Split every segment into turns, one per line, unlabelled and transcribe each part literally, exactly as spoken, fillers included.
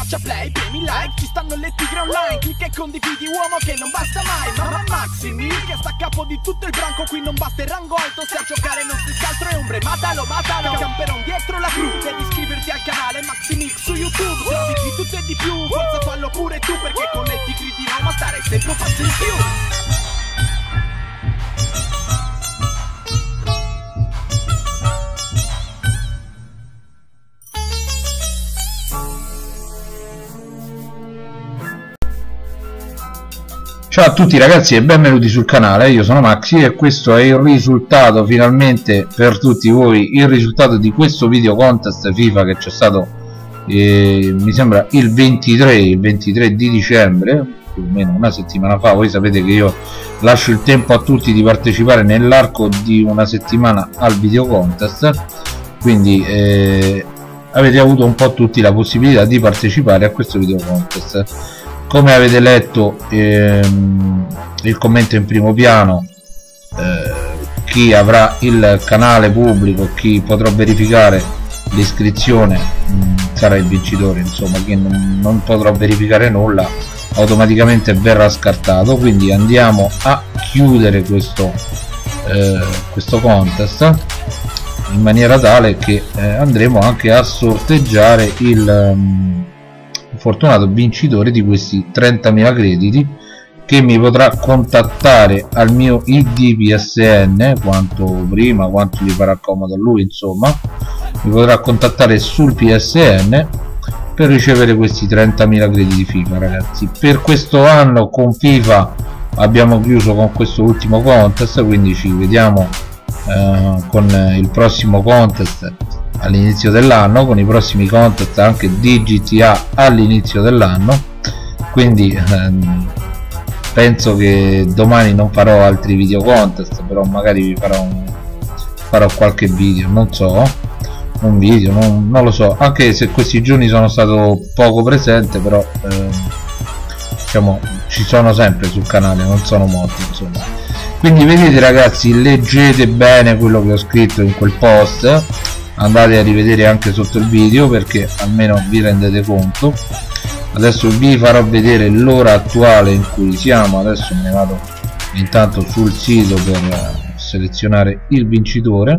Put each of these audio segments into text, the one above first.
Schiaccia play, premi like, ci stanno le tigre online. Clicca e condividi, uomo, che non basta mai. Mamma Maximil, che sta a capo di tutto il branco. Qui non basta il rango alto, se a giocare non si scaltro e ombre. Matalo, matalo, camperon dietro la cru. Devi iscriverti al canale Maximil su YouTube. Trovi di tutto e di più, forza fallo pure tu, perché con le tigri di Roma stare sempre un passo in più.
Ciao a tutti ragazzi e benvenuti sul canale, io sono Maxi e questo è il risultato, finalmente per tutti voi, il risultato di questo video contest FIFA che c'è stato, eh, mi sembra il ventitré, il ventitré di dicembre, più o meno una settimana fa. Voi sapete che io lascio il tempo a tutti di partecipare nell'arco di una settimana al video contest, quindi eh, avete avuto un po' tutti la possibilità di partecipare a questo video contest. Come avete letto ehm, il commento in primo piano, eh, chi avrà il canale pubblico, chi potrà verificare l'iscrizione sarà il vincitore. Insomma, chi non, non potrà verificare nulla automaticamente verrà scartato. Quindi andiamo a chiudere questo, eh, questo contest in maniera tale che eh, andremo anche a sorteggiare il um, fortunato vincitore di questi trentamila crediti, che mi potrà contattare al mio I D P S N quanto prima, quanto gli farà comodo a lui. Insomma, mi potrà contattare sul P S N per ricevere questi trentamila crediti FIFA. Ragazzi, per questo anno con FIFA abbiamo chiuso con questo ultimo contest, quindi ci vediamo eh, con il prossimo contest all'inizio dell'anno, con i prossimi contest anche di G T A all'inizio dell'anno. Quindi ehm, penso che domani non farò altri video contest, però magari vi farò, un, farò qualche video, non so, un video, non, non lo so, anche se questi giorni sono stato poco presente, però ehm, diciamo ci sono sempre sul canale, non sono morti, insomma. Quindi vedete ragazzi, leggete bene quello che ho scritto in quel post, andate a rivedere anche sotto il video perché almeno vi rendete conto. Adesso vi farò vedere l'ora attuale in cui siamo. Adesso me ne vado intanto sul sito per selezionare il vincitore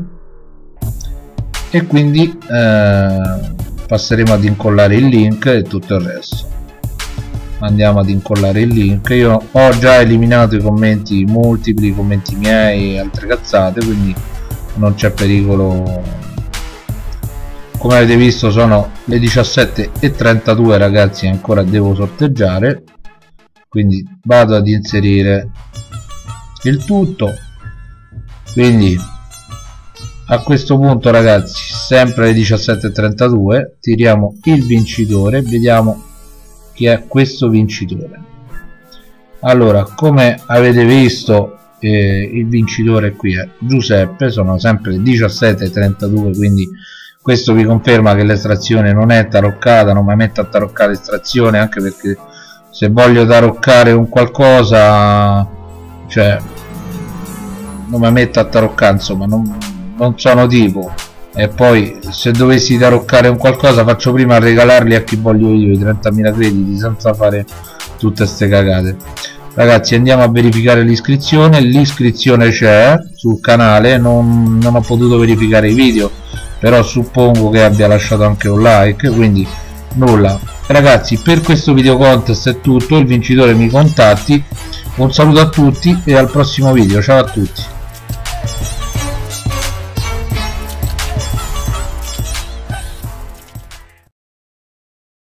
e quindi eh, passeremo ad incollare il link e tutto il resto. Andiamo ad incollare il link. Io ho già eliminato i commenti multipli, i commenti miei e altre cazzate, quindi non c'è pericolo. Come avete visto sono le diciassette e trentadue ragazzi, ancora devo sorteggiare, quindi vado ad inserire il tutto. Quindi a questo punto ragazzi, sempre alle diciassette e trentadue tiriamo il vincitore, vediamo chi è questo vincitore. Allora, come avete visto eh, il vincitore qui è Giuseppe, sono sempre le diciassette e trentadue, quindi questo vi conferma che l'estrazione non è taroccata. Non mi metto a taroccare l'estrazione, anche perché se voglio taroccare un qualcosa, cioè non mi metto a taroccare, insomma non, non sono tipo. E poi se dovessi taroccare un qualcosa faccio prima a regalarli a chi voglio io i trentamila crediti, senza fare tutte ste cagate. Ragazzi, andiamo a verificare l'iscrizione. L'iscrizione c'è sul canale, non, non ho potuto verificare i video, però suppongo che abbia lasciato anche un like, quindi nulla. Ragazzi, per questo video contest è tutto, il vincitore mi contatti. Un saluto a tutti e al prossimo video, ciao a tutti.